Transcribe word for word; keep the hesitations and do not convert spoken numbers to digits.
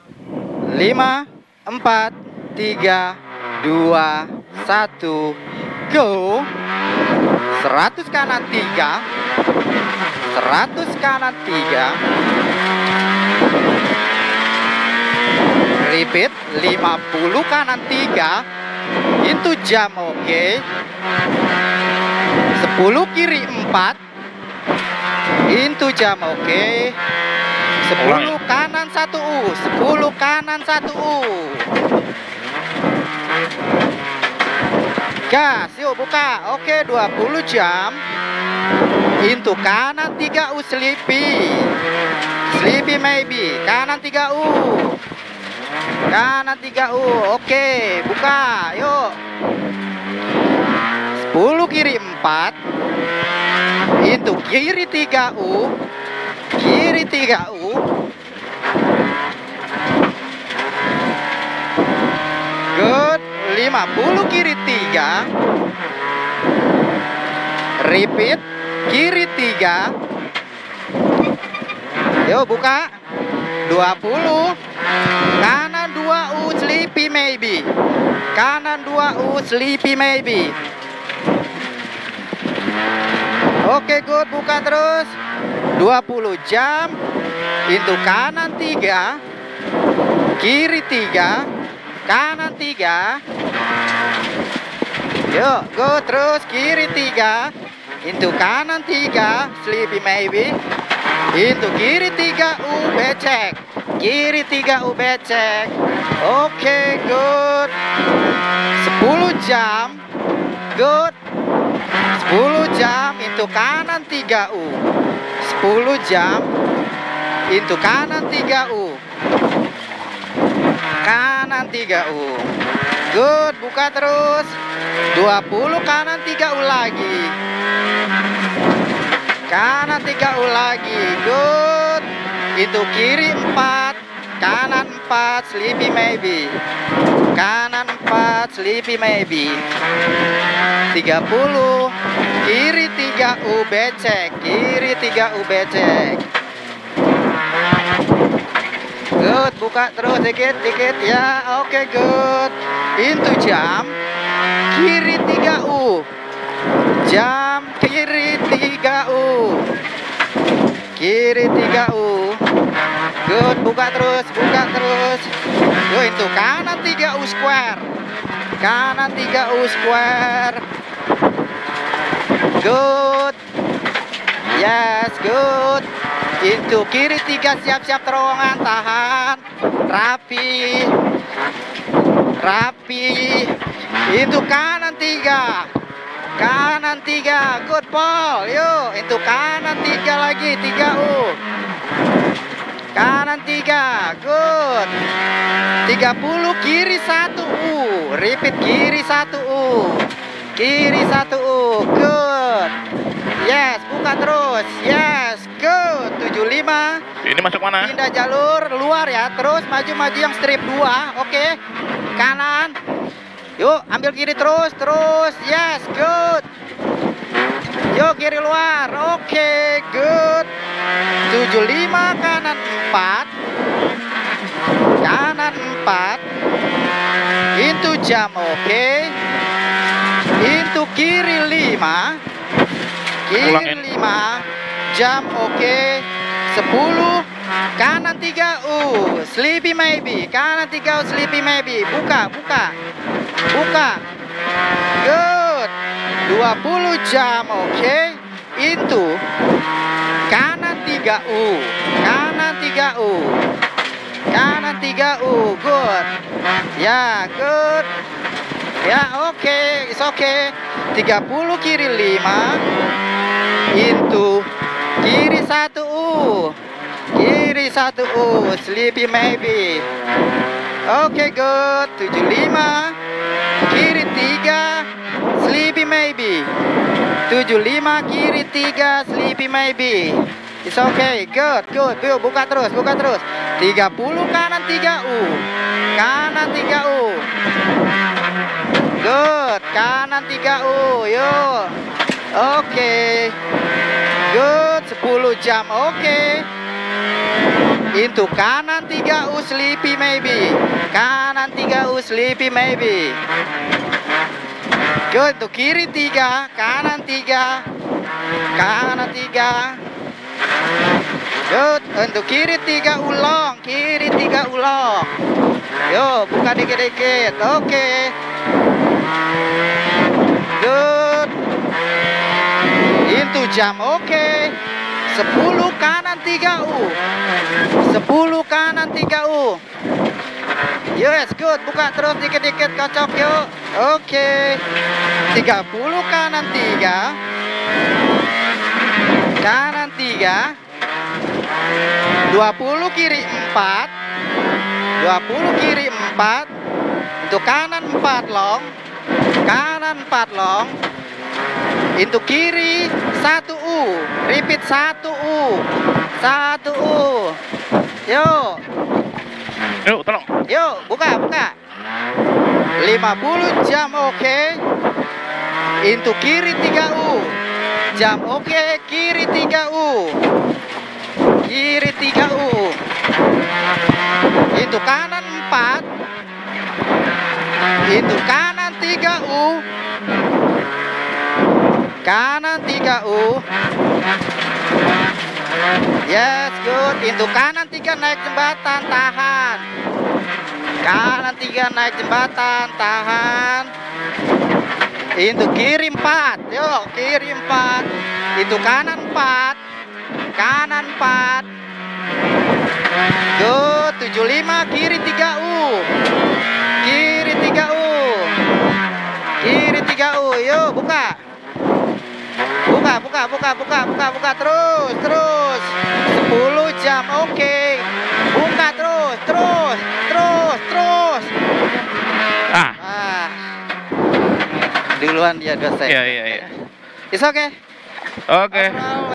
lima, empat, tiga, dua, satu, go. Seratus kanan tiga, seratus kanan tiga. Repeat, lima puluh kanan tiga. Itu jam, oke. Okay. sepuluh kiri empat. Itu jam, oke. Okay. sepuluh kanan satu U, sepuluh kanan satu U. Gas, yuk buka. Oke, dua puluh jam. Into kanan tiga U sleepy. Sleepy maybe. Kanan tiga U. Kanan tiga U. Oke, buka. Yuk. sepuluh kiri empat. Into kiri tiga U. Kiri tiga U. Good. lima puluh kiri tiga. Repeat. Kiri tiga. Yuk buka. dua puluh. Kanan dua U sleepy maybe. Kanan dua U sleepy maybe. Oke, good. Buka terus. dua puluh jam. Itu kanan tiga. Kiri tiga. Kanan tiga. Yuk, go terus. Kiri tiga. Into kanan tiga. Sleepy maybe. Into kiri tiga U becek. Kiri tiga U becek. Oke, good. sepuluh jam. Good. sepuluh jam. Into kanan tiga U. sepuluh jam. Into kanan tiga U. Kanan tiga U. Good. Buka terus. dua puluh kanan tiga U lagi. Kanan tiga U lagi. Good. Itu kiri empat. Kanan empat. Sleepy maybe. Kanan empat. Sleepy maybe. tiga puluh. Kiri tiga U becek. Kiri tiga U becek. Good. Buka terus dikit-dikit ya. Oke, okay, good. Into jam. Kiri tiga U. Jam kiri tiga U. Kiri tiga U. Good. Buka terus. Buka terus. Good. Into kanan tiga U square. Kanan tiga U square. Good. Yes, good. Into kiri tiga. Siap-siap terowongan. Tahan. Rapi. Rapi. Into kanan tiga. Kanan tiga. Good, Paul. Yuk. Into kanan tiga lagi. Tiga U. Kanan tiga. Good. tiga puluh kiri satu U. Repeat kiri satu U. Kiri satu U. Good. Yes. Buka terus. Yes. Good. tujuh puluh lima. Ini masuk mana? Pindah jalur luar ya. Terus maju-maju yang strip dua. Oke. Kanan. Yuk, ambil kiri terus. Terus. Yes. Good. Yuk, kiri luar. Oke. Good. tujuh puluh lima kanan empat. Kanan empat. Into jam. Oke. Into kiri lima. Kiri lima. Jam. Oke. sepuluh. Kanan tiga U. Sleepy maybe. Kanan tiga U sleepy maybe. Buka, buka. Buka. Good. dua puluh jam. Oke. Into kanan tiga U. Kanan tiga U. Kanan tiga U. Good. Ya, good. Ya, oke. Okay. It's okay. tiga puluh kiri lima. Into kiri satu U. Kiri satu U. Sleepy maybe. Oke, okay, good. tujuh puluh lima. Kiri tiga. Sleepy maybe. tujuh puluh lima kiri tiga. Sleepy maybe. It's okay. Good, good. Yuk, buka terus, buka terus. tiga puluh kanan tiga U. Kanan tiga U. Good. Kanan tiga U. Yuk. Oke. Okay. Good. sepuluh jam. Oke. Okay. Into kanan tiga U sleepy maybe. Kanan tiga U sleepy maybe. Good. Untuk kiri tiga, kanan tiga, kanan tiga. Good. Untuk kiri tiga ulong, kiri tiga ulong. Yo, buka dikit-dikit. Oke. Okay. Good. Into jam. Oke. Okay. sepuluh kanan tiga U. sepuluh kanan tiga U. Yes, good. Buka terus dikit-dikit, kocok yuk. Oke. Okay. tiga puluh kanan tiga. Kanan tiga. dua puluh kiri empat. dua puluh kiri empat. Untuk kanan empat long. Kanan empat long. Untuk kiri satu U. Repeat satu U. satu U. Yuk. Yuk, tolong. Yuk, buka, buka. lima puluh jam oke. Okay. Into kiri tiga U. Jam oke, okay. Kiri tiga U. Kiri tiga U. Into kanan empat. Into kanan tiga U. Kanan tiga U. Yes, good. Into kanan tiga naik jembatan, tahan. Kanan tiga naik jembatan, tahan. Into kiri empat. Yuk, kiri empat. Into kanan empat. Kanan empat. Good. tujuh puluh lima kiri tiga U. Kiri tiga U. Kiri tiga U. Yuk, buka. Buka, buka, buka, buka, buka, buka terus, terus. sepuluh jam, oke. Okay. Buka terus, terus, terus, terus. Ah. Ah. Duluan dia dosen. Iya, iya, iya. It's okay. Oke. Okay.